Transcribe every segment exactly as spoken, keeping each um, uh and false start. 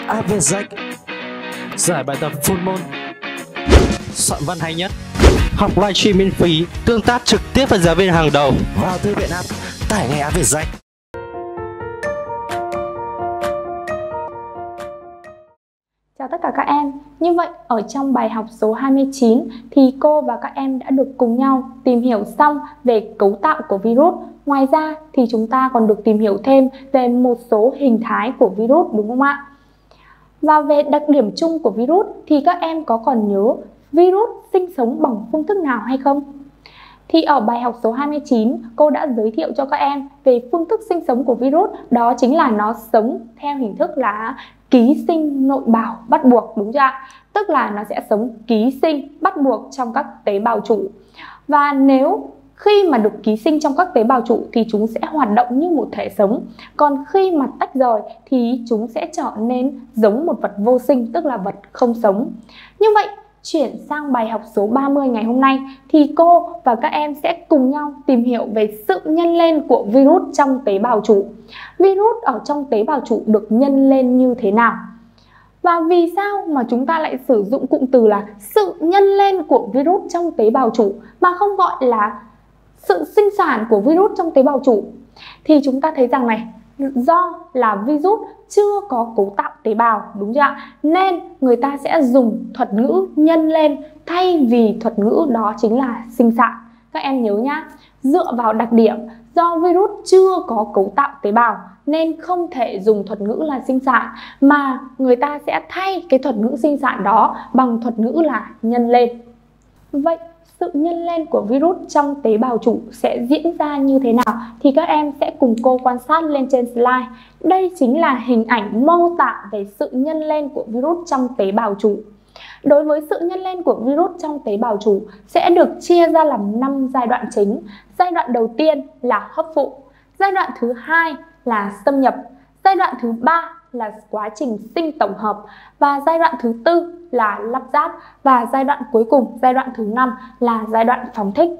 a vê rách, giải bài tập full môn, soạn văn hay nhất, học livestream miễn phí, tương tác trực tiếp với giáo viên hàng đầu. Vào thư viện app, tải ngay a vê rách. Chào tất cả các em. Như vậy ở trong bài học số hai mươi chín thì cô và các em đã được cùng nhau tìm hiểu xong về cấu tạo của virus. Ngoài ra thì chúng ta còn được tìm hiểu thêm về một số hình thái của virus, đúng không ạ? Và về đặc điểm chung của virus thì các em có còn nhớ virus sinh sống bằng phương thức nào hay không? Thì ở bài học số hai mươi chín, cô đã giới thiệu cho các em về phương thức sinh sống của virus. Đó chính là nó sống theo hình thức là ký sinh nội bào bắt buộc, đúng chưa ạ? Tức là nó sẽ sống ký sinh bắt buộc trong các tế bào chủ. Và nếu khi mà được ký sinh trong các tế bào chủ thì chúng sẽ hoạt động như một thể sống. Còn khi mà tách rời thì chúng sẽ trở nên giống một vật vô sinh, tức là vật không sống. Như vậy, chuyển sang bài học số ba mươi ngày hôm nay thì cô và các em sẽ cùng nhau tìm hiểu về sự nhân lên của virus trong tế bào chủ. Virus ở trong tế bào chủ được nhân lên như thế nào? Và vì sao mà chúng ta lại sử dụng cụm từ là sự nhân lên của virus trong tế bào chủ mà không gọi là sự sinh sản của virus trong tế bào chủ? Thì chúng ta thấy rằng này, do là virus chưa có cấu tạo tế bào, đúng chưa ạ? Nên người ta sẽ dùng thuật ngữ nhân lên thay vì thuật ngữ đó chính là sinh sản. Các em nhớ nhá, dựa vào đặc điểm do virus chưa có cấu tạo tế bào nên không thể dùng thuật ngữ là sinh sản, mà người ta sẽ thay cái thuật ngữ sinh sản đó bằng thuật ngữ là nhân lên. Vậy sự nhân lên của virus trong tế bào chủ sẽ diễn ra như thế nào thì các em sẽ cùng cô quan sát lên trên slide. Đây chính là hình ảnh mô tả về sự nhân lên của virus trong tế bào chủ. Đối với sự nhân lên của virus trong tế bào chủ sẽ được chia ra làm năm giai đoạn chính. Giai đoạn đầu tiên là hấp thụ, giai đoạn thứ hai là xâm nhập, giai đoạn thứ ba là quá trình sinh tổng hợp, và giai đoạn thứ tư là lắp ráp, và giai đoạn cuối cùng, giai đoạn thứ năm là giai đoạn phóng thích.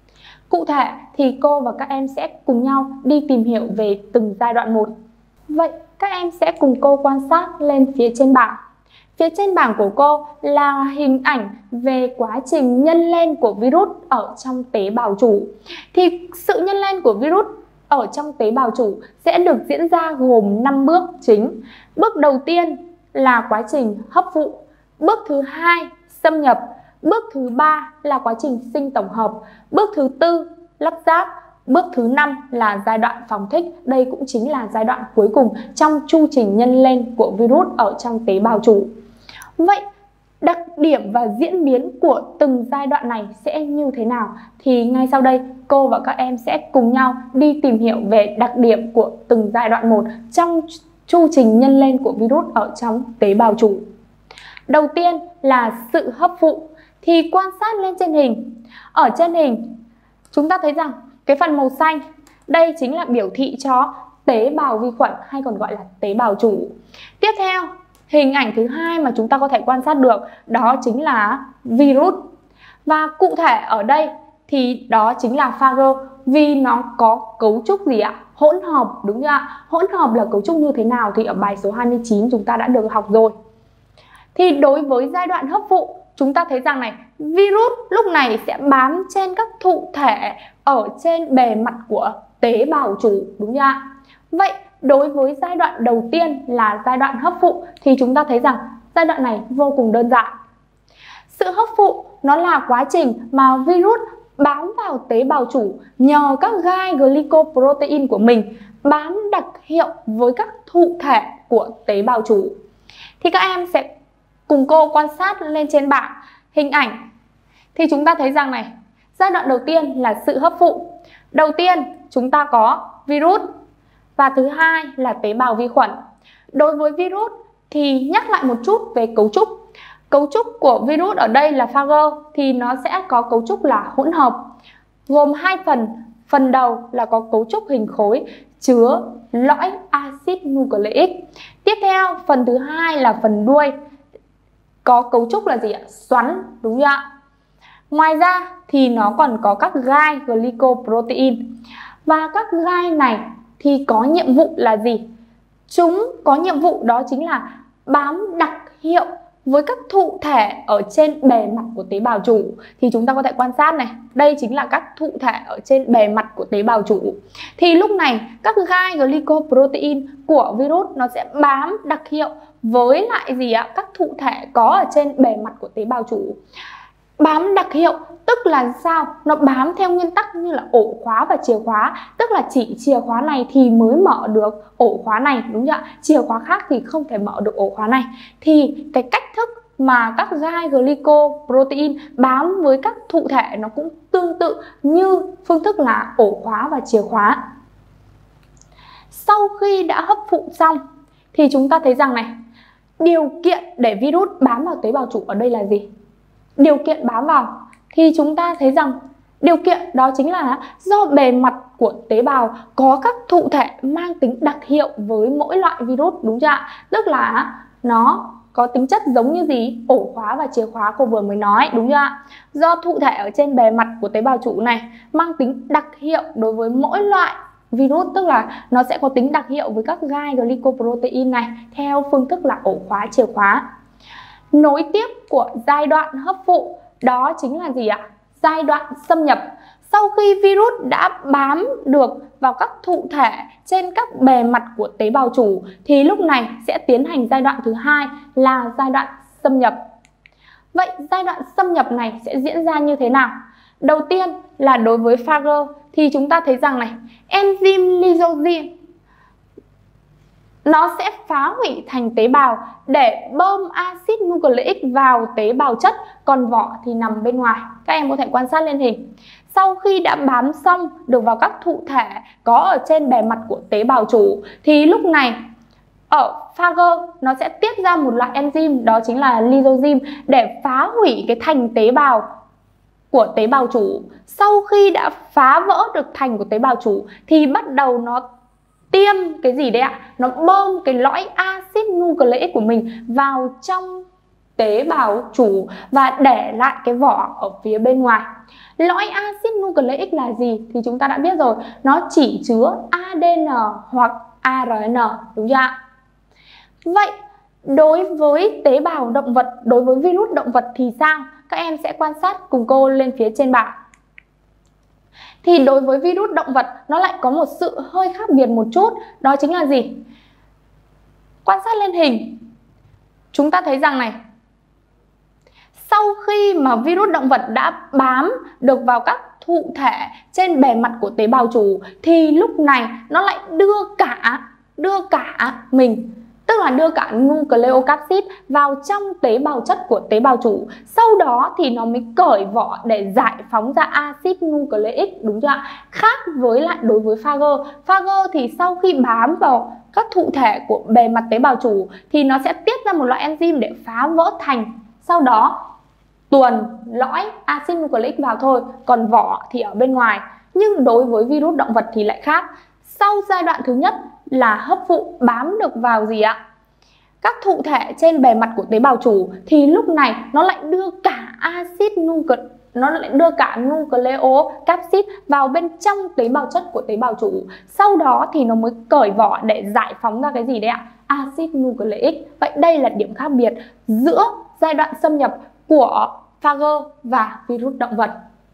Cụ thể thì cô và các em sẽ cùng nhau đi tìm hiểu về từng giai đoạn một. Vậy các em sẽ cùng cô quan sát lên phía trên bảng. Phía trên bảng của cô là hình ảnh về quá trình nhân lên của virus ở trong tế bào chủ. Thì sự nhân lên của virus ở trong tế bào chủ sẽ được diễn ra gồm năm bước chính. Bước đầu tiên là quá trình hấp thụ, bước thứ hai xâm nhập, bước thứ ba là quá trình sinh tổng hợp, bước thứ tư lắp ráp, bước thứ năm là giai đoạn phóng thích. Đây cũng chính là giai đoạn cuối cùng trong chu trình nhân lên của virus ở trong tế bào chủ. Vậy đặc điểm và diễn biến của từng giai đoạn này sẽ như thế nào? Thì ngay sau đây cô và các em sẽ cùng nhau đi tìm hiểu về đặc điểm của từng giai đoạn một trong chu trình nhân lên của virus ở trong tế bào chủ. Đầu tiên là sự hấp thụ. Thì quan sát lên trên hình. Ở trên hình chúng ta thấy rằng cái phần màu xanh đây chính là biểu thị cho tế bào vi khuẩn hay còn gọi là tế bào chủ. Tiếp theo, hình ảnh thứ hai mà chúng ta có thể quan sát được đó chính là virus. Và cụ thể ở đây thì đó chính là phago, vì nó có cấu trúc gì ạ? Hỗn hợp, đúng chưa ạ? Hỗn hợp là cấu trúc như thế nào thì ở bài số hai mươi chín chúng ta đã được học rồi. Thì đối với giai đoạn hấp thụ, chúng ta thấy rằng này, virus lúc này sẽ bám trên các thụ thể ở trên bề mặt của tế bào chủ, đúng chưa ạ? Vậy đối với giai đoạn đầu tiên là giai đoạn hấp thụ thì chúng ta thấy rằng giai đoạn này vô cùng đơn giản. Sự hấp thụ nó là quá trình mà virus bám vào tế bào chủ nhờ các gai glycoprotein của mình bám đặc hiệu với các thụ thể của tế bào chủ. Thì các em sẽ cùng cô quan sát lên trên bảng hình ảnh. Thì chúng ta thấy rằng này, giai đoạn đầu tiên là sự hấp thụ. Đầu tiên chúng ta có virus và thứ hai là tế bào vi khuẩn. Đối với virus thì nhắc lại một chút về cấu trúc. Cấu trúc của virus ở đây là phago thì nó sẽ có cấu trúc là hỗn hợp, gồm hai phần. Phần đầu là có cấu trúc hình khối chứa lõi axit nucleic. Tiếp theo, phần thứ hai là phần đuôi có cấu trúc là gì ạ? Xoắn, đúng chưa ạ? Ngoài ra thì nó còn có các gai glycoprotein. Và các gai này thì có nhiệm vụ là gì? Chúng có nhiệm vụ đó chính là bám đặc hiệu với các thụ thể ở trên bề mặt của tế bào chủ. Thì chúng ta có thể quan sát này, đây chính là các thụ thể ở trên bề mặt của tế bào chủ. Thì lúc này các gai glycoprotein của virus nó sẽ bám đặc hiệu với lại gì ạ? Các thụ thể có ở trên bề mặt của tế bào chủ. Bám đặc hiệu tức là sao? Nó bám theo nguyên tắc như là ổ khóa và chìa khóa, tức là chỉ chìa khóa này thì mới mở được ổ khóa này, đúng chưa ạ? Chìa khóa khác thì không thể mở được ổ khóa này. Thì cái cách thức mà các gai glycoprotein bám với các thụ thể nó cũng tương tự như phương thức là ổ khóa và chìa khóa. Sau khi đã hấp thụ xong thì chúng ta thấy rằng này, điều kiện để virus bám vào tế bào chủ ở đây là gì? Điều kiện bám vào thì chúng ta thấy rằng điều kiện đó chính là do bề mặt của tế bào có các thụ thể mang tính đặc hiệu với mỗi loại virus, đúng chưa ạ? Tức là nó có tính chất giống như gì? Ổ khóa và chìa khóa cô vừa mới nói, đúng chưa ạ? Do thụ thể ở trên bề mặt của tế bào chủ này mang tính đặc hiệu đối với mỗi loại virus, tức là nó sẽ có tính đặc hiệu với các gai glycoprotein này theo phương thức là ổ khóa chìa khóa. Nối tiếp của giai đoạn hấp thụ đó chính là gì ạ? Giai đoạn xâm nhập. Sau khi virus đã bám được vào các thụ thể trên các bề mặt của tế bào chủ thì lúc này sẽ tiến hành giai đoạn thứ hai là giai đoạn xâm nhập. Vậy giai đoạn xâm nhập này sẽ diễn ra như thế nào? Đầu tiên là đối với phager thì chúng ta thấy rằng này, enzyme lysozyme nó sẽ phá hủy thành tế bào để bơm axit nucleic vào tế bào chất, còn vỏ thì nằm bên ngoài. Các em có thể quan sát lên hình. Sau khi đã bám xong được vào các thụ thể có ở trên bề mặt của tế bào chủ thì lúc này ở phager nó sẽ tiết ra một loại enzyme, đó chính là lysozyme, để phá hủy cái thành tế bào của tế bào chủ. Sau khi đã phá vỡ được thành của tế bào chủ thì bắt đầu nó tiêm cái gì đấy ạ? Nó bơm cái lõi axit nucleic của mình vào trong tế bào chủ và để lại cái vỏ ở phía bên ngoài. Lõi axit nucleic là gì thì chúng ta đã biết rồi, nó chỉ chứa a đê en hoặc a rờ en, đúng chưa ạ? Vậy đối với tế bào động vật, đối với virus động vật thì sao? Các em sẽ quan sát cùng cô lên phía trên bảng. Thì đối với virus động vật nó lại có một sự hơi khác biệt một chút, đó chính là gì? Quan sát lên hình, chúng ta thấy rằng này, sau khi mà virus động vật đã bám được vào các thụ thể trên bề mặt của tế bào chủ thì lúc này nó lại đưa cả đưa cả mình, tức là đưa cả nucleocapsid vào trong tế bào chất của tế bào chủ. Sau đó thì nó mới cởi vỏ để giải phóng ra axit nucleic, đúng chưa ạ? Khác với lại đối với phager. Phager thì sau khi bám vào các thụ thể của bề mặt tế bào chủ thì nó sẽ tiết ra một loại enzyme để phá vỡ thành, sau đó tuồn lõi axit nucleic vào thôi, còn vỏ thì ở bên ngoài. Nhưng đối với virus động vật thì lại khác. Sau giai đoạn thứ nhất là hấp thụ bám được vào gì ạ? Các thụ thể trên bề mặt của tế bào chủ thì lúc này nó lại đưa cả axit nucleic, nó lại đưa cả nucleocapsid vào bên trong tế bào chất của tế bào chủ. Sau đó thì nó mới cởi vỏ để giải phóng ra cái gì đấy ạ? Axit nucleic. Vậy đây là điểm khác biệt giữa giai đoạn xâm nhập của phager và virus động vật.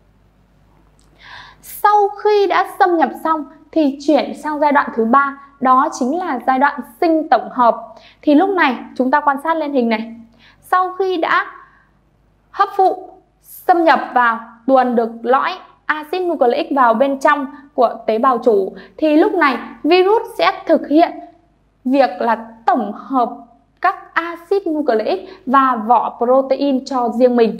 Sau khi đã xâm nhập xong thì chuyển sang giai đoạn thứ ba, đó chính là giai đoạn sinh tổng hợp. Thì lúc này chúng ta quan sát lên hình này, sau khi đã hấp thụ, xâm nhập vào, tuồn được lõi axit nucleic vào bên trong của tế bào chủ thì lúc này virus sẽ thực hiện việc là tổng hợp các axit nucleic và vỏ protein cho riêng mình.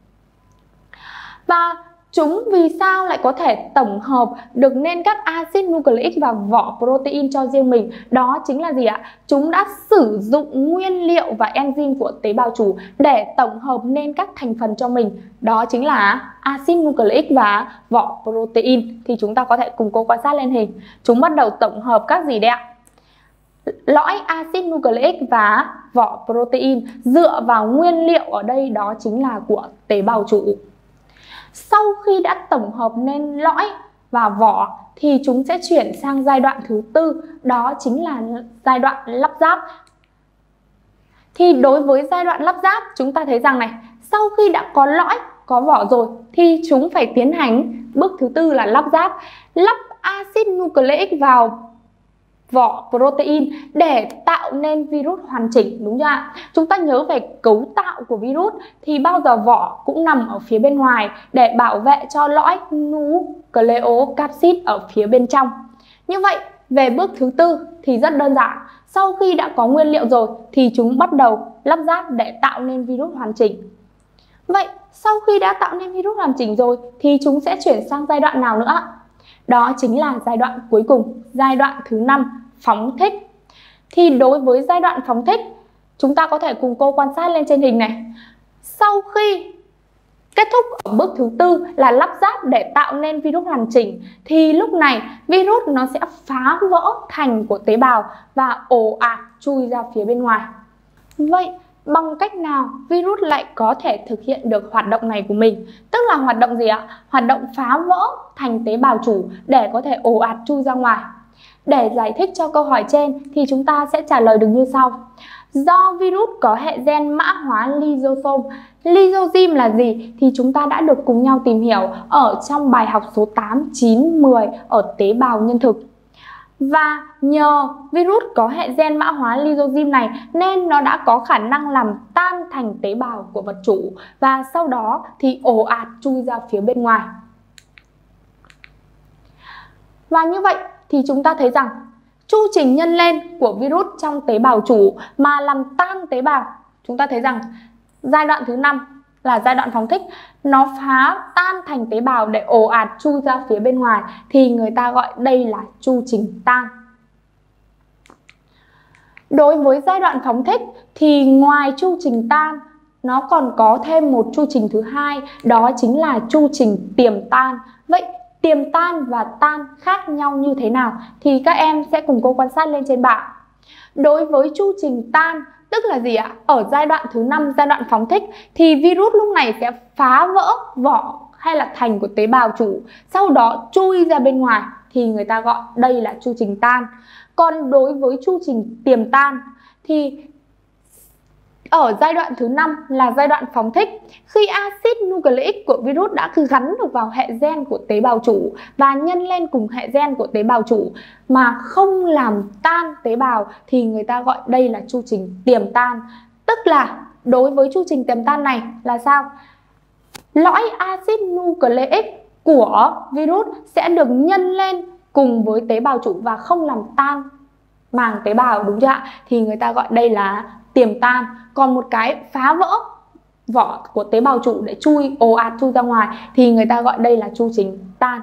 Và chúng vì sao lại có thể tổng hợp được nên các axit nucleic và vỏ protein cho riêng mình? Đó chính là gì ạ? Chúng đã sử dụng nguyên liệu và enzyme của tế bào chủ để tổng hợp nên các thành phần cho mình. Đó chính là axit nucleic và vỏ protein. Thì chúng ta có thể cùng cô quan sát lên hình. Chúng bắt đầu tổng hợp các gì đấy ạ? Lõi axit nucleic và vỏ protein dựa vào nguyên liệu ở đây, đó chính là của tế bào chủ. Sau khi đã tổng hợp nên lõi và vỏ thì chúng sẽ chuyển sang giai đoạn thứ tư, đó chính là giai đoạn lắp ráp. Thì đối với giai đoạn lắp ráp, chúng ta thấy rằng này, sau khi đã có lõi, có vỏ rồi thì chúng phải tiến hành bước thứ tư là lắp ráp, lắp axit nucleic vào vỏ protein để tạo nên virus hoàn chỉnh, đúng chưa ạ? Chúng ta nhớ về cấu tạo của virus thì bao giờ vỏ cũng nằm ở phía bên ngoài để bảo vệ cho lõi nucleocapsid ở phía bên trong. Như vậy, về bước thứ tư thì rất đơn giản. Sau khi đã có nguyên liệu rồi thì chúng bắt đầu lắp ráp để tạo nên virus hoàn chỉnh. Vậy, sau khi đã tạo nên virus hoàn chỉnh rồi thì chúng sẽ chuyển sang giai đoạn nào nữa? Đó chính là giai đoạn cuối cùng, giai đoạn thứ năm, phóng thích. Thì đối với giai đoạn phóng thích, chúng ta có thể cùng cô quan sát lên trên hình này. Sau khi kết thúc ở bước thứ tư là lắp ráp để tạo nên virus hoàn chỉnh thì lúc này virus nó sẽ phá vỡ thành của tế bào và ồ ạt chui ra phía bên ngoài. Vậy bằng cách nào virus lại có thể thực hiện được hoạt động này của mình? Tức là hoạt động gì ạ? Hoạt động phá vỡ thành tế bào chủ để có thể ồ ạt chui ra ngoài. Để giải thích cho câu hỏi trên thì chúng ta sẽ trả lời được như sau. Do virus có hệ gen mã hóa lysosome. Lysozyme là gì thì chúng ta đã được cùng nhau tìm hiểu ở trong bài học số tám, chín, mười ở tế bào nhân thực. Và nhờ virus có hệ gen mã hóa lysozyme này nên nó đã có khả năng làm tan thành tế bào của vật chủ và sau đó thì ồ ạt chui ra phía bên ngoài. Và như vậy thì chúng ta thấy rằng chu trình nhân lên của virus trong tế bào chủ mà làm tan tế bào, chúng ta thấy rằng giai đoạn thứ năm là giai đoạn phóng thích, nó phá tan thành tế bào để ồ ạt chui ra phía bên ngoài thì người ta gọi đây là chu trình tan. Đối với giai đoạn phóng thích thì ngoài chu trình tan, nó còn có thêm một chu trình thứ hai, đó chính là chu trình tiềm tan. Vậy tiềm tan và tan khác nhau như thế nào thì các em sẽ cùng cô quan sát lên trên bảng. Đối với chu trình tan, tức là gì ạ? Ở giai đoạn thứ năm, giai đoạn phóng thích thì virus lúc này sẽ phá vỡ vỏ hay là thành của tế bào chủ, sau đó chui ra bên ngoài thì người ta gọi đây là chu trình tan. Còn đối với chu trình tiềm tan thì ở giai đoạn thứ năm là giai đoạn phóng thích, khi axit nucleic của virus đã gắn được vào hệ gen của tế bào chủ và nhân lên cùng hệ gen của tế bào chủ mà không làm tan tế bào thì người ta gọi đây là chu trình tiềm tan. Tức là đối với chu trình tiềm tan này là sao? Lõi axit nucleic của virus sẽ được nhân lên cùng với tế bào chủ và không làm tan màng tế bào, đúng chưa ạ? Thì người ta gọi đây là tiềm tan. Còn một cái phá vỡ vỏ của tế bào chủ để chui ồ ạt chui ra ngoài thì người ta gọi đây là chu trình tan.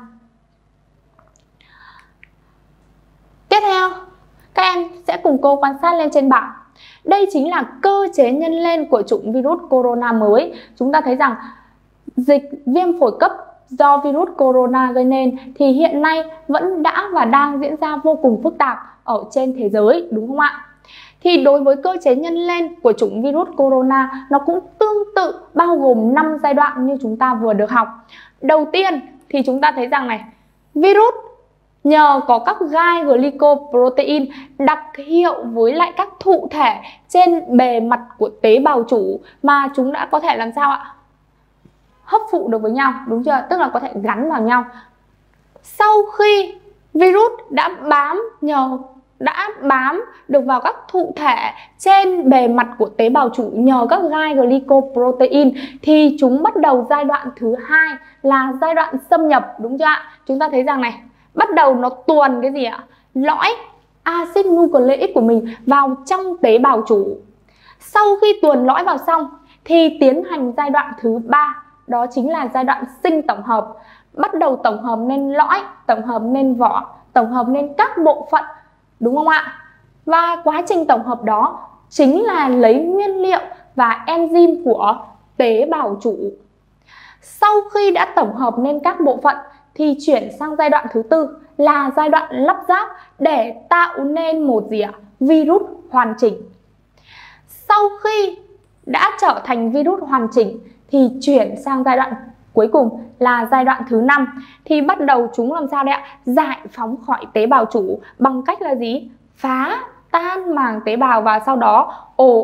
Tiếp theo, các em sẽ cùng cô quan sát lên trên bảng. Đây chính là cơ chế nhân lên của chủng virus corona mới. Chúng ta thấy rằng dịch viêm phổi cấp do virus corona gây nên thì hiện nay vẫn đã và đang diễn ra vô cùng phức tạp ở trên thế giới, đúng không ạ? Thì đối với cơ chế nhân lên của chủng virus corona, nó cũng tương tự bao gồm năm giai đoạn như chúng ta vừa được học. Đầu tiên thì chúng ta thấy rằng này, virus nhờ có các gai glycoprotein đặc hiệu với lại các thụ thể trên bề mặt của tế bào chủ mà chúng đã có thể làm sao ạ? Hấp phụ được với nhau, đúng chưa? Tức là có thể gắn vào nhau. Sau khi virus đã bám nhờ đã bám được vào các thụ thể trên bề mặt của tế bào chủ nhờ các gai glycoprotein thì chúng bắt đầu giai đoạn thứ hai là giai đoạn xâm nhập, đúng chưa ạ? Chúng ta thấy rằng này, bắt đầu nó tuồn cái gì ạ? Lõi axit nucleic của mình vào trong tế bào chủ. Sau khi tuồn lõi vào xong thì tiến hành giai đoạn thứ ba, đó chính là giai đoạn sinh tổng hợp. Bắt đầu tổng hợp nên lõi, tổng hợp nên vỏ, tổng hợp nên các bộ phận, đúng không ạ? Và quá trình tổng hợp đó chính là lấy nguyên liệu và enzyme của tế bào chủ. Sau khi đã tổng hợp nên các bộ phận thì chuyển sang giai đoạn thứ tư là giai đoạn lắp ráp để tạo nên một gì ạ? Virus hoàn chỉnh. Sau khi đã trở thành virus hoàn chỉnh thì chuyển sang giai đoạn cuối cùng là giai đoạn thứ năm thì bắt đầu chúng làm sao đấy ạ? Giải phóng khỏi tế bào chủ bằng cách là gì? Phá tan màng tế bào và sau đó ồ ạt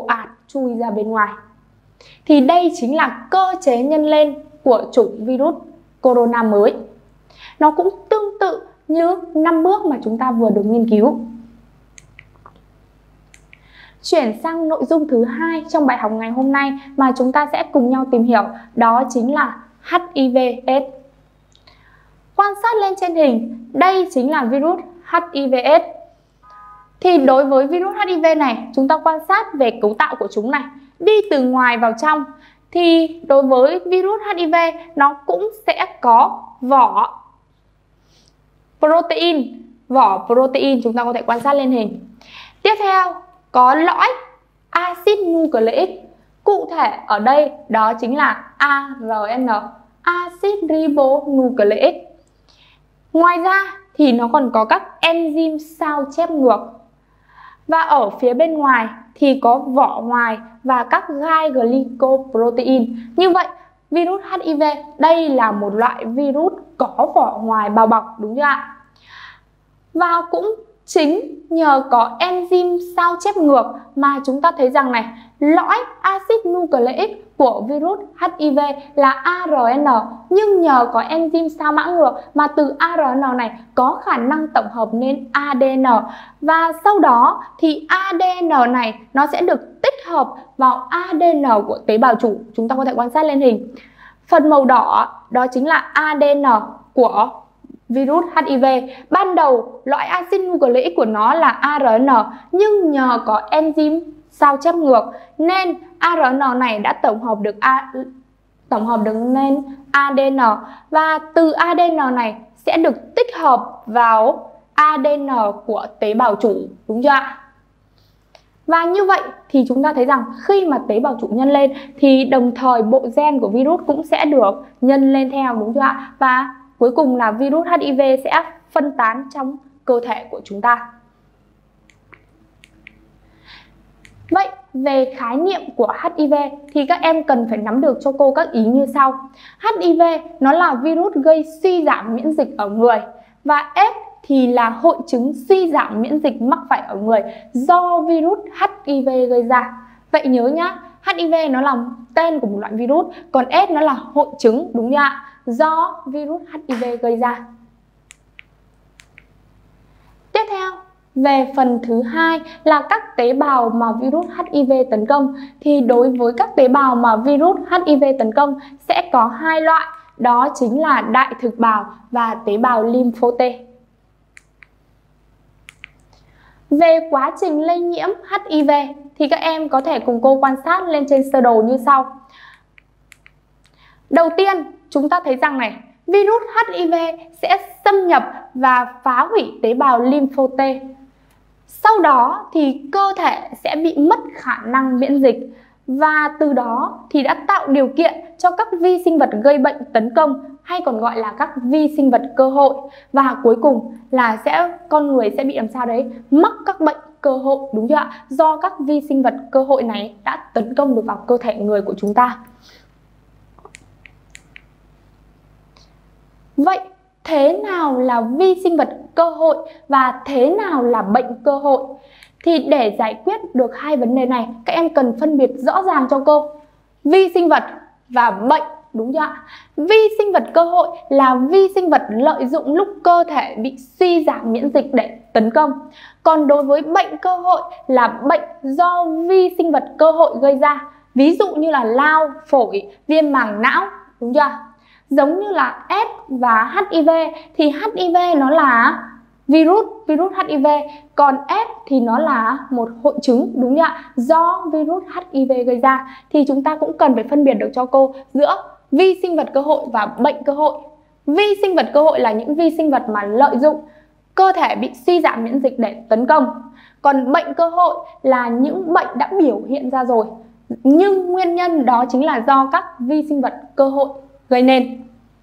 chui ra bên ngoài. Thì đây chính là cơ chế nhân lên của chủng virus corona mới. Nó cũng tương tự như năm bước mà chúng ta vừa được nghiên cứu. Chuyển sang nội dung thứ hai trong bài học ngày hôm nay mà chúng ta sẽ cùng nhau tìm hiểu, đó chính là hát i vê AIDS. Quan sát lên trên hình, đây chính là virus hát i vê AIDS. Thì đối với virus hát i vê này, chúng ta quan sát về cấu tạo của chúng này, đi từ ngoài vào trong. Thì đối với virus hát i vê, nó cũng sẽ có vỏ protein, vỏ protein chúng ta có thể quan sát lên hình. Tiếp theo có lõi axit nucleic, cụ thể ở đây đó chính là a rờ en, acid ribonucleic. Ngoài ra thì nó còn có các enzyme sao chép ngược. Và ở phía bên ngoài thì có vỏ ngoài và các gai glycoprotein. Như vậy virus hát i vê đây là một loại virus có vỏ ngoài bao bọc, đúng chưa ạ? Và cũng chính nhờ có enzyme sao chép ngược mà chúng ta thấy rằng này, lõi acid nucleic của virus hát i vê là a rờ en, nhưng nhờ có enzyme sao mã ngược mà từ a rờ en này có khả năng tổng hợp nên a đê en, và sau đó thì a đê en này nó sẽ được tích hợp vào a đê en của tế bào chủ. Chúng ta có thể quan sát lên hình. Phần màu đỏ đó chính là a đê en của virus hát i vê. Ban đầu loại acid nucleic của nó là a rờ en, nhưng nhờ có enzyme sao chép ngược nên a rờ en này đã tổng hợp được a, tổng hợp được nên a đê en, và từ a đê en này sẽ được tích hợp vào a đê en của tế bào chủ, đúng chưa ạ? Và như vậy thì chúng ta thấy rằng khi mà tế bào chủ nhân lên thì đồng thời bộ gen của virus cũng sẽ được nhân lên theo, đúng chưa ạ? Và cuối cùng là virus hát i vê sẽ phân tán trong cơ thể của chúng ta. Vậy về khái niệm của hát i vê thì các em cần phải nắm được cho cô các ý như sau. hát i vê nó là virus gây suy giảm miễn dịch ở người, và AIDS thì là hội chứng suy giảm miễn dịch mắc phải ở người do virus hát i vê gây ra. Vậy nhớ nhá, hát i vê nó là tên của một loại virus, còn AIDS nó là hội chứng, đúng không ạ? Do virus hát i vê gây ra. Tiếp theo, về phần thứ hai là các tế bào mà virus hát i vê tấn công. Thì đối với các tế bào mà virus hát i vê tấn công sẽ có hai loại, đó chính là đại thực bào và tế bào lympho T. Về quá trình lây nhiễm hát i vê thì các em có thể cùng cô quan sát lên trên sơ đồ như sau. Đầu tiên, chúng ta thấy rằng này, virus hát i vê sẽ xâm nhập và phá hủy tế bào lympho T. Sau đó thì cơ thể sẽ bị mất khả năng miễn dịch, và từ đó thì đã tạo điều kiện cho các vi sinh vật gây bệnh tấn công, hay còn gọi là các vi sinh vật cơ hội. Và cuối cùng là sẽ con người sẽ bị làm sao đấy, mắc các bệnh cơ hội, đúng chưa ạ? Do các vi sinh vật cơ hội này đã tấn công được vào cơ thể người của chúng ta. Vậy thế nào là vi sinh vật cơ hội và thế nào là bệnh cơ hội? Thì để giải quyết được hai vấn đề này, các em cần phân biệt rõ ràng cho cô vi sinh vật và bệnh, đúng chưa ạ? Vi sinh vật cơ hội là vi sinh vật lợi dụng lúc cơ thể bị suy giảm miễn dịch để tấn công. Còn đối với bệnh cơ hội là bệnh do vi sinh vật cơ hội gây ra. Ví dụ như là lao, phổi, viêm màng não, đúng chưa? Giống như là AIDS và hát i vê thì hát i vê nó là virus, virus hát i vê, còn AIDS thì nó là một hội chứng, đúng không ạ? Do virus hát i vê gây ra. Thì chúng ta cũng cần phải phân biệt được cho cô giữa vi sinh vật cơ hội và bệnh cơ hội. Vi sinh vật cơ hội là những vi sinh vật mà lợi dụng cơ thể bị suy giảm miễn dịch để tấn công. Còn bệnh cơ hội là những bệnh đã biểu hiện ra rồi, nhưng nguyên nhân đó chính là do các vi sinh vật cơ hội gây nên.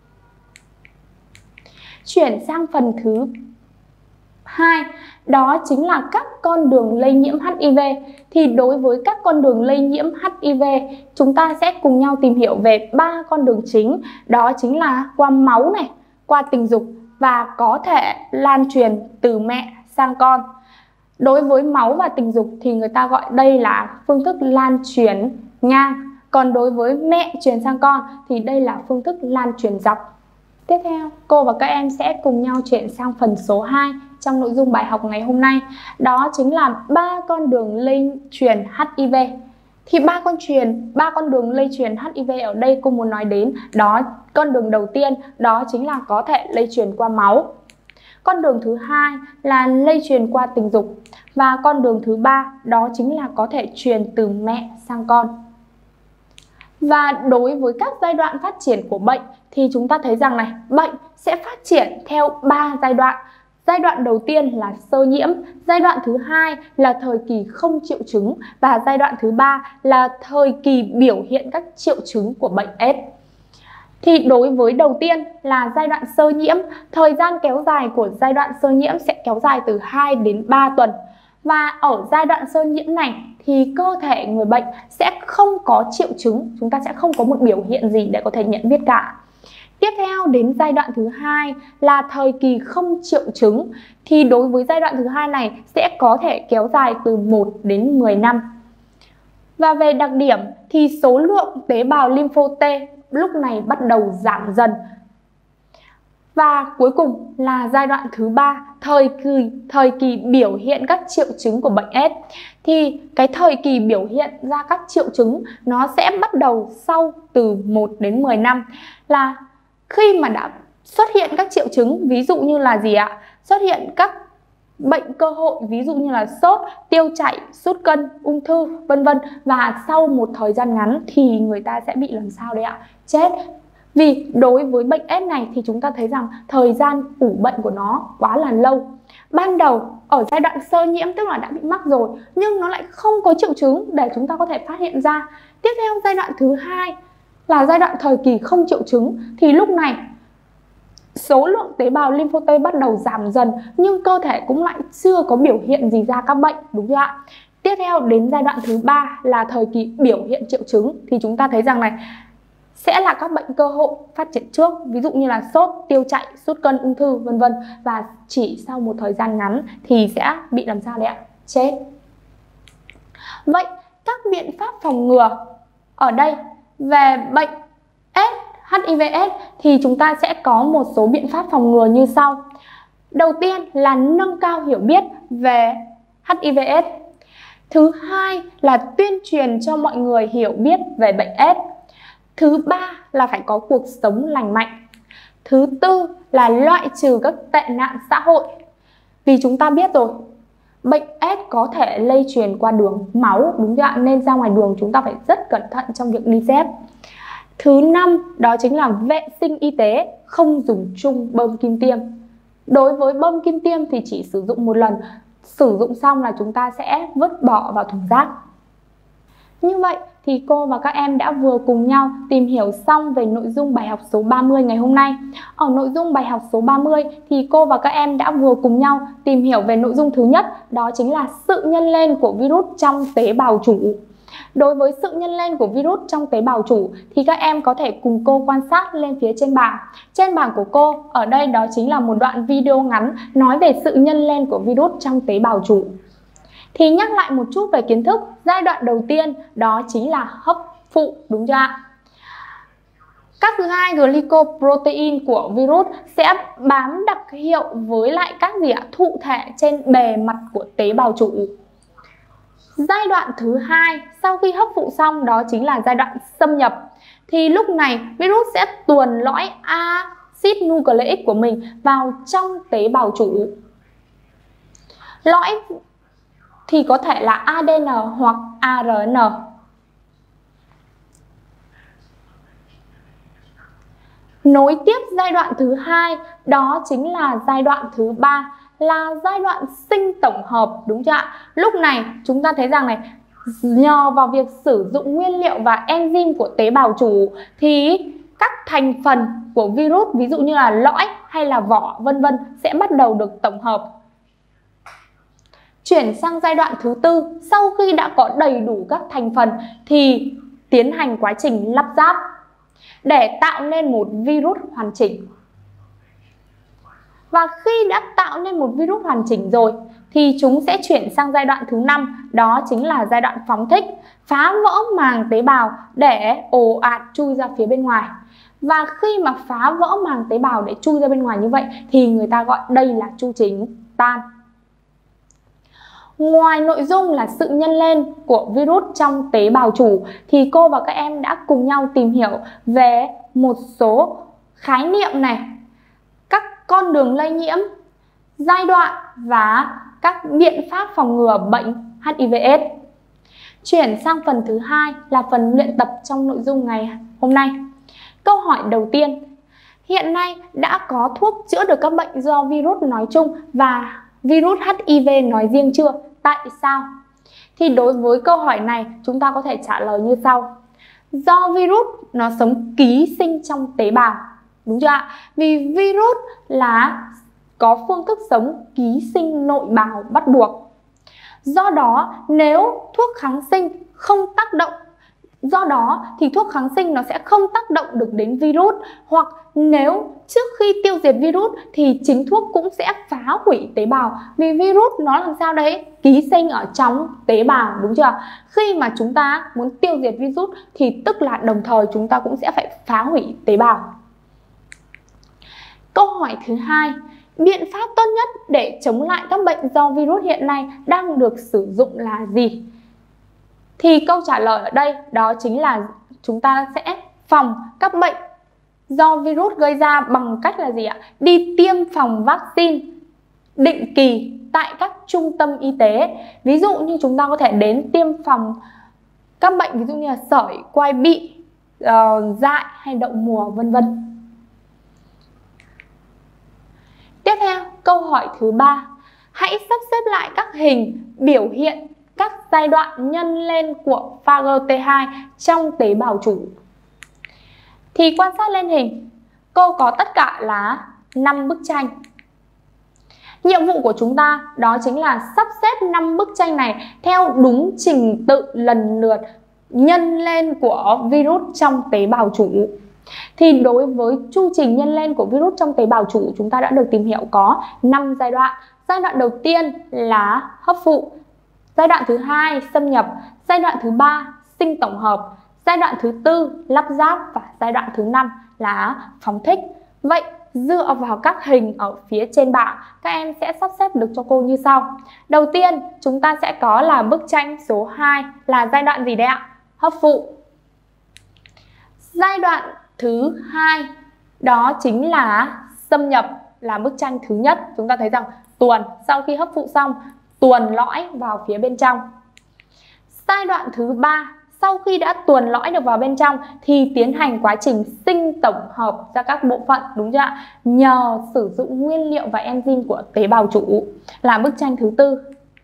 Chuyển sang phần thứ hai, đó chính là các con đường lây nhiễm hát i vê. Thì đối với các con đường lây nhiễm hát i vê, chúng ta sẽ cùng nhau tìm hiểu về ba con đường chính, đó chính là qua máu này, qua tình dục và có thể lan truyền từ mẹ sang con. Đối với máu và tình dục thì người ta gọi đây là phương thức lan truyền ngang. Còn đối với mẹ truyền sang con thì đây là phương thức lan truyền dọc. Tiếp theo, cô và các em sẽ cùng nhau chuyển sang phần số hai trong nội dung bài học ngày hôm nay. Đó chính là ba con đường lây truyền hát i vê. Thì ba con truyền, ba con đường lây truyền hát i vê ở đây cô muốn nói đến đó, con đường đầu tiên đó chính là có thể lây truyền qua máu. Con đường thứ hai là lây truyền qua tình dục. Và con đường thứ ba đó chính là có thể truyền từ mẹ sang con. Và đối với các giai đoạn phát triển của bệnh thì chúng ta thấy rằng này, bệnh sẽ phát triển theo ba giai đoạn. Giai đoạn đầu tiên là sơ nhiễm, giai đoạn thứ hai là thời kỳ không triệu chứng và giai đoạn thứ ba là thời kỳ biểu hiện các triệu chứng của bệnh ết. Thì đối với đầu tiên là giai đoạn sơ nhiễm, thời gian kéo dài của giai đoạn sơ nhiễm sẽ kéo dài từ hai đến ba tuần. Và ở giai đoạn sơ nhiễm này thì cơ thể người bệnh sẽ không có triệu chứng, chúng ta sẽ không có một biểu hiện gì để có thể nhận biết cả. Tiếp theo đến giai đoạn thứ hai là thời kỳ không triệu chứng. Thì đối với giai đoạn thứ hai này sẽ có thể kéo dài từ một đến mười năm. Và về đặc điểm thì số lượng tế bào lympho T lúc này bắt đầu giảm dần. Và cuối cùng là giai đoạn thứ ba, thời kỳ thời kỳ biểu hiện các triệu chứng của bệnh ết. Thì cái thời kỳ biểu hiện ra các triệu chứng nó sẽ bắt đầu sau từ một đến mười năm, là khi mà đã xuất hiện các triệu chứng, ví dụ như là gì ạ? Xuất hiện các bệnh cơ hội, ví dụ như là sốt, tiêu chảy, sút cân, ung thư, vân vân. Và sau một thời gian ngắn thì người ta sẽ bị làm sao đấy ạ? Chết. Vì đối với bệnh ết này thì chúng ta thấy rằng thời gian ủ bệnh của nó quá là lâu. Ban đầu ở giai đoạn sơ nhiễm tức là đã bị mắc rồi, nhưng nó lại không có triệu chứng để chúng ta có thể phát hiện ra. Tiếp theo giai đoạn thứ hai là giai đoạn thời kỳ không triệu chứng, thì lúc này số lượng tế bào lympho T bắt đầu giảm dần nhưng cơ thể cũng lại chưa có biểu hiện gì ra các bệnh, đúng chưa ạ? Tiếp theo đến giai đoạn thứ ba là thời kỳ biểu hiện triệu chứng, thì chúng ta thấy rằng này sẽ là các bệnh cơ hội phát triển trước, ví dụ như là sốt, tiêu chảy, sút cân, ung thư, vân vân. Và chỉ sau một thời gian ngắn thì sẽ bị làm sao đấy ạ? Chết. Vậy các biện pháp phòng ngừa ở đây về bệnh ết, hát i vê ết thì chúng ta sẽ có một số biện pháp phòng ngừa như sau. Đầu tiên là nâng cao hiểu biết về hát i vê ết. Thứ hai là tuyên truyền cho mọi người hiểu biết về bệnh ết. Thứ ba là phải có cuộc sống lành mạnh. Thứ tư là loại trừ các tệ nạn xã hội. Vì chúng ta biết rồi, bệnh ết có thể lây truyền qua đường máu, đúng chưa ạ? Nên ra ngoài đường chúng ta phải rất cẩn thận trong việc đi dép. Thứ năm đó chính là vệ sinh y tế, không dùng chung bơm kim tiêm. Đối với bơm kim tiêm thì chỉ sử dụng một lần, sử dụng xong là chúng ta sẽ vứt bỏ vào thùng rác. Như vậy thì cô và các em đã vừa cùng nhau tìm hiểu xong về nội dung bài học số ba mươi ngày hôm nay. Ở nội dung bài học số ba mươi thì cô và các em đã vừa cùng nhau tìm hiểu về nội dung thứ nhất, đó chính là sự nhân lên của virus trong tế bào chủ. Đối với sự nhân lên của virus trong tế bào chủ thì các em có thể cùng cô quan sát lên phía trên bảng. Trên bảng của cô, ở đây đó chính là một đoạn video ngắn nói về sự nhân lên của virus trong tế bào chủ. Thì nhắc lại một chút về kiến thức, giai đoạn đầu tiên đó chính là hấp phụ, đúng chưa ạ? Các thứ hai glycoprotein của virus sẽ bám đặc hiệu với lại các gì ạ? Thụ thể trên bề mặt của tế bào chủ. Giai đoạn thứ hai sau khi hấp phụ xong đó chính là giai đoạn xâm nhập. Thì lúc này virus sẽ tuồn lõi axit nucleic của mình vào trong tế bào chủ. Lõi thì có thể là a đê en hoặc a rờ en. Nối tiếp giai đoạn thứ hai đó chính là giai đoạn thứ ba, là giai đoạn sinh tổng hợp, đúng chưa ạ? Lúc này chúng ta thấy rằng này, nhờ vào việc sử dụng nguyên liệu và enzyme của tế bào chủ thì các thành phần của virus, ví dụ như là lõi hay là vỏ vân vân sẽ bắt đầu được tổng hợp. Chuyển sang giai đoạn thứ tư, sau khi đã có đầy đủ các thành phần thì tiến hành quá trình lắp ráp để tạo nên một virus hoàn chỉnh. Và khi đã tạo nên một virus hoàn chỉnh rồi thì chúng sẽ chuyển sang giai đoạn thứ năm, đó chính là giai đoạn phóng thích, phá vỡ màng tế bào để ồ ạt chui ra phía bên ngoài. Và khi mà phá vỡ màng tế bào để chui ra bên ngoài như vậy thì người ta gọi đây là chu trình tan. Ngoài nội dung là sự nhân lên của virus trong tế bào chủ thì cô và các em đã cùng nhau tìm hiểu về một số khái niệm này, các con đường lây nhiễm, giai đoạn và các biện pháp phòng ngừa bệnh H I V A I D S. Chuyển sang phần thứ hai là phần luyện tập trong nội dung ngày hôm nay. Câu hỏi đầu tiên: hiện nay đã có thuốc chữa được các bệnh do virus nói chung và virus H I V nói riêng chưa? Tại sao? Thì đối với câu hỏi này chúng ta có thể trả lời như sau. Do virus nó sống ký sinh trong tế bào, đúng chưa ạ? Vì virus là có phương thức sống ký sinh nội bào bắt buộc. Do đó nếu thuốc kháng sinh không tác động, do đó thì thuốc kháng sinh nó sẽ không tác động được đến virus, hoặc nếu trước khi tiêu diệt virus thì chính thuốc cũng sẽ phá hủy tế bào, vì virus nó làm sao đấy? Ký sinh ở trong tế bào, đúng chưa? Khi mà chúng ta muốn tiêu diệt virus thì tức là đồng thời chúng ta cũng sẽ phải phá hủy tế bào. Câu hỏi thứ hai: biện pháp tốt nhất để chống lại các bệnh do virus hiện nay đang được sử dụng là gì? Thì câu trả lời ở đây đó chính là chúng ta sẽ phòng các bệnh do virus gây ra bằng cách là gì ạ? Đi tiêm phòng vaccine định kỳ tại các trung tâm y tế. Ví dụ như chúng ta có thể đến tiêm phòng các bệnh ví dụ như là sởi, quai bị, uh, dại hay đậu mùa vân vân. Tiếp theo, câu hỏi thứ ba: hãy sắp xếp lại các hình biểu hiện các giai đoạn nhân lên của Phage T hai trong tế bào chủ. Thì quan sát lên hình, cô có tất cả là năm bức tranh. Nhiệm vụ của chúng ta đó chính là sắp xếp năm bức tranh này theo đúng trình tự lần lượt nhân lên của virus trong tế bào chủ. Thì đối với chu trình nhân lên của virus trong tế bào chủ chúng ta đã được tìm hiểu có năm giai đoạn. Giai đoạn đầu tiên là hấp thụ, giai đoạn thứ hai xâm nhập, giai đoạn thứ ba sinh tổng hợp, giai đoạn thứ tư lắp ráp và giai đoạn thứ năm là phóng thích. Vậy dựa vào các hình ở phía trên bảng, các em sẽ sắp xếp được cho cô như sau. Đầu tiên chúng ta sẽ có là bức tranh số hai là giai đoạn gì đấy ạ? Hấp thụ. Giai đoạn thứ hai đó chính là xâm nhập, là bức tranh thứ nhất. Chúng ta thấy rằng tuồn, sau khi hấp thụ xong tuồn lõi vào phía bên trong. Giai đoạn thứ ba, sau khi đã tuồn lõi được vào bên trong thì tiến hành quá trình sinh tổng hợp ra các bộ phận, đúng chưa ạ? Nhờ sử dụng nguyên liệu và enzyme của tế bào chủ, là bức tranh thứ tư.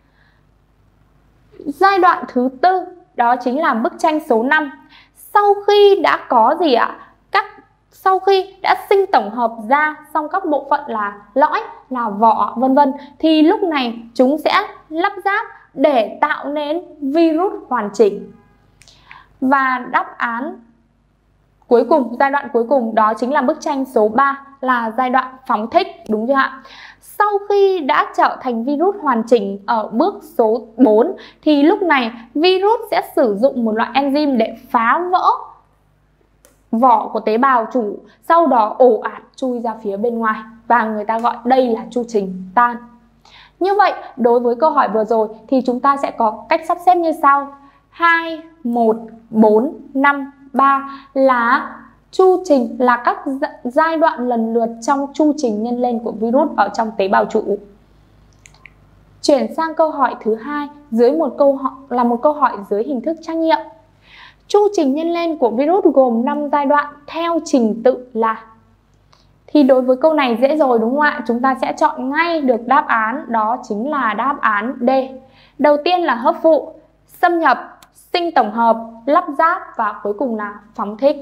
Giai đoạn thứ tư đó chính là bức tranh số năm. Sau khi đã có gì ạ? Các sau khi đã sinh tổng hợp ra xong các bộ phận là lõi, là vỏ vân vân thì lúc này chúng sẽ lắp ráp để tạo nên virus hoàn chỉnh. Và đáp án cuối cùng, giai đoạn cuối cùng đó chính là bức tranh số ba là giai đoạn phóng thích, đúng chưa ạ? Sau khi đã trở thành virus hoàn chỉnh ở bước số bốn thì lúc này virus sẽ sử dụng một loại enzyme để phá vỡ vỏ của tế bào chủ, sau đó ồ ạt chui ra phía bên ngoài và người ta gọi đây là chu trình tan. Như vậy đối với câu hỏi vừa rồi thì chúng ta sẽ có cách sắp xếp như sau. hai, một, bốn, năm, ba là chu trình, là các giai đoạn lần lượt trong chu trình nhân lên của virus ở trong tế bào chủ. Chuyển sang câu hỏi thứ hai dưới một câu hỏi là một câu hỏi dưới hình thức trắc nghiệm. Chu trình nhân lên của virus gồm năm giai đoạn theo trình tự là. Thì đối với câu này dễ rồi đúng không ạ? Chúng ta sẽ chọn ngay được đáp án, đó chính là đáp án D. Đầu tiên là hấp thụ, xâm nhập, sinh tổng hợp, lắp ráp và cuối cùng là phóng thích.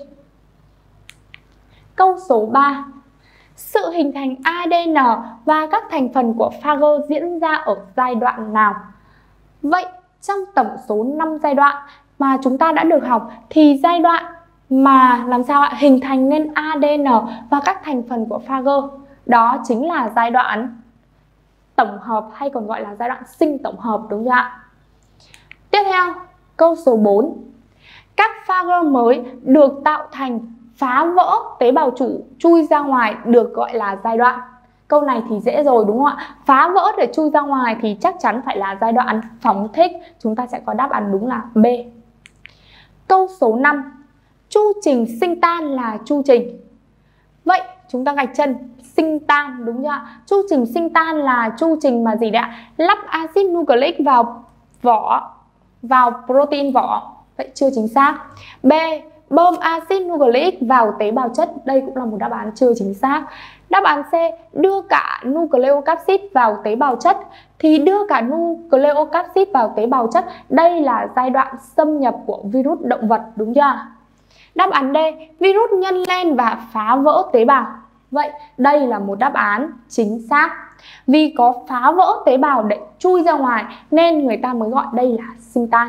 Câu số ba. Sự hình thành a đê en và các thành phần của Phage diễn ra ở giai đoạn nào? Vậy trong tổng số năm giai đoạn mà chúng ta đã được học thì giai đoạn mà làm sao ạ? Hình thành nên a đê en và các thành phần của Phage đó chính là giai đoạn tổng hợp hay còn gọi là giai đoạn sinh tổng hợp, đúng chưa ạ? Tiếp theo, câu số bốn. Các phager mới được tạo thành phá vỡ tế bào chủ chui ra ngoài được gọi là giai đoạn. Câu này thì dễ rồi đúng không ạ? Phá vỡ để chui ra ngoài thì chắc chắn phải là giai đoạn phóng thích. Chúng ta sẽ có đáp án đúng là B. Câu số năm. Chu trình sinh tan là chu trình. Vậy chúng ta gạch chân sinh tan, đúng chưa ạ? Chu trình sinh tan là chu trình mà gì đấy ạ? Lắp axit nucleic vào vỏ, vào protein vỏ. Vậy chưa chính xác. B. Bơm axit nucleic vào tế bào chất. Đây cũng là một đáp án chưa chính xác. Đáp án C. Đưa cả nucleocapsid vào tế bào chất. Thì đưa cả nucleocapsid vào tế bào chất, đây là giai đoạn xâm nhập của virus động vật, đúng chưa? Đáp án D. Virus nhân lên và phá vỡ tế bào. Vậy đây là một đáp án chính xác. Vì có phá vỡ tế bào để chui ra ngoài nên người ta mới gọi đây là sinh tan.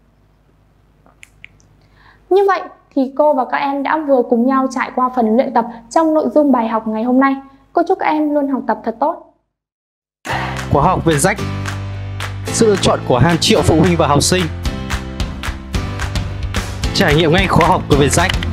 Như vậy thì cô và các em đã vừa cùng nhau trải qua phần luyện tập trong nội dung bài học ngày hôm nay. Cô chúc các em luôn học tập thật tốt. Khóa học Vietjet, sự lựa chọn của hàng triệu phụ huynh và học sinh. Trải nghiệm ngay khóa học của Vietjet.